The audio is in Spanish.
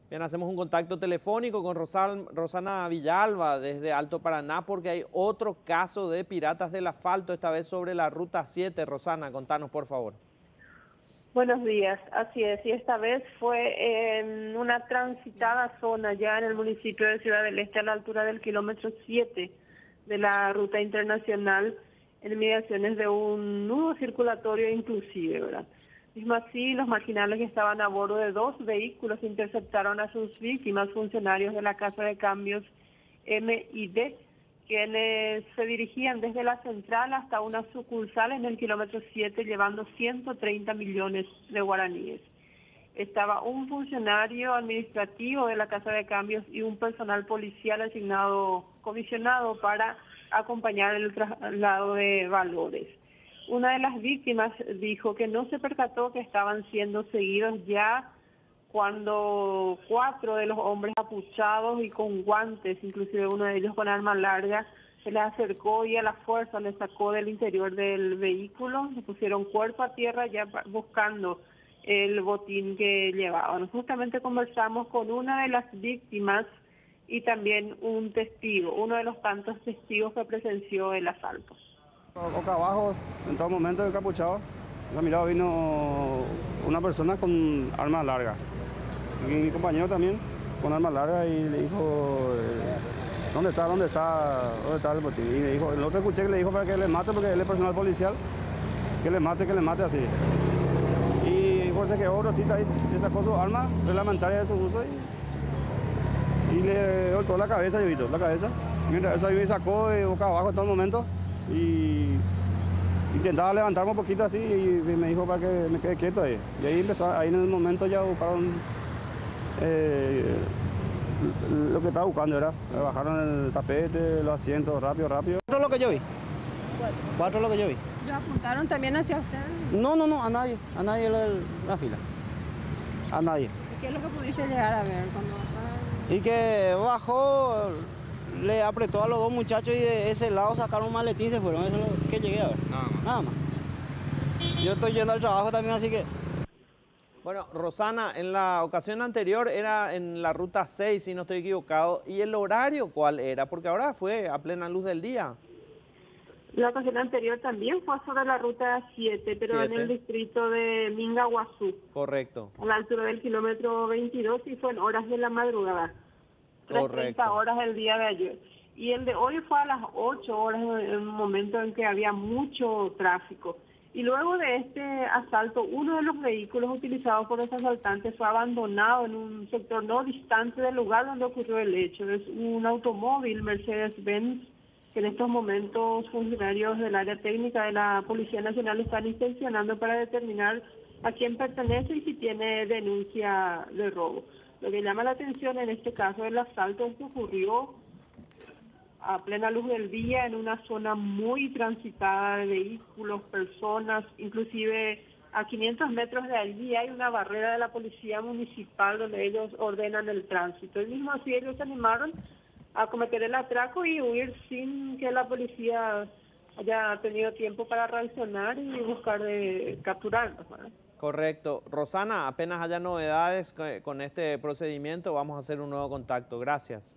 Bien, hacemos un contacto telefónico con Rosana Villalba desde Alto Paraná porque hay otro caso de piratas del asfalto, esta vez sobre la Ruta 7. Rosana, contanos por favor. Buenos días, así es, y esta vez fue en una transitada zona ya en el municipio de Ciudad del Este a la altura del kilómetro 7 de la ruta internacional en inmediaciones de un nudo circulatorio inclusive, ¿verdad? Mismo así, los marginales que estaban a bordo de 2 vehículos interceptaron a sus víctimas, funcionarios de la Casa de Cambios M y D, quienes se dirigían desde la central hasta una sucursal en el kilómetro 7 llevando 130 millones de guaraníes. Estaba un funcionario administrativo de la Casa de Cambios y un personal policial comisionado para acompañar el traslado de valores. Una de las víctimas dijo que no se percató que estaban siendo seguidos ya cuando 4 de los hombres apuchados y con guantes, inclusive uno de ellos con arma larga, se les acercó y a la fuerza les sacó del interior del vehículo, le pusieron cuerpo a tierra ya buscando el botín que llevaban. Justamente conversamos con una de las víctimas y también un testigo, uno de los tantos testigos que presenció el asalto. Boca abajo, en todo momento encapuchado. La mirada vino una persona con arma larga. Y mi compañero también con arma larga y le dijo, ¿dónde está el botín? Y le dijo, el otro escuché que le dijo para que le mate porque él es personal policial, que le mate así. Y por eso que otro tita ahí le sacó su arma reglamentaria de su uso y le golpeó la cabeza, yo vi la cabeza. Y mientras eso ahí me sacó de boca abajo en todo momento. Y intentaba levantarme un poquito así y me dijo para que me quede quieto ahí. Y ahí empezó, ahí en el momento ya buscaron lo que estaba buscando, era. Me bajaron el tapete, los asientos, rápido. 4 es lo que yo vi. 4 es lo que yo vi. ¿Lo apuntaron también hacia usted? No, a nadie de la fila. A nadie. ¿Y qué es lo que pudiste llegar a ver cuando bajaron? Y que bajó, le apretó a los 2 muchachos y de ese lado sacaron un maletín y se fueron. Eso es lo que llegué a ver. Nada más. Yo estoy yendo al trabajo también, así que... Bueno, Rosana, en la ocasión anterior era en la Ruta 6, si no estoy equivocado. ¿Y el horario cuál era? Porque ahora fue a plena luz del día. La ocasión anterior también fue sobre la ruta 7, pero en el distrito de Mingaguazú. Correcto. A la altura del kilómetro 22 y fue en horas de la madrugada. 3:30 horas el día de ayer. Y el de hoy fue a las 8 horas, en un momento en que había mucho tráfico. Y luego de este asalto, uno de los vehículos utilizados por los asaltantes fue abandonado en un sector no distante del lugar donde ocurrió el hecho. Es un automóvil Mercedes-Benz que en estos momentos funcionarios del área técnica de la Policía Nacional están inspeccionando para determinar a quién pertenece y si tiene denuncia de robo. Lo que llama la atención en este caso del asalto es que ocurrió a plena luz del día en una zona muy transitada de vehículos, personas, inclusive a 500 metros de allí hay una barrera de la policía municipal donde ellos ordenan el tránsito. Y mismo así ellos se animaron a cometer el atraco y huir sin que la policía haya tenido tiempo para reaccionar y buscar de capturarlos, ¿verdad? Correcto. Rosana, apenas haya novedades con este procedimiento, vamos a hacer un nuevo contacto. Gracias.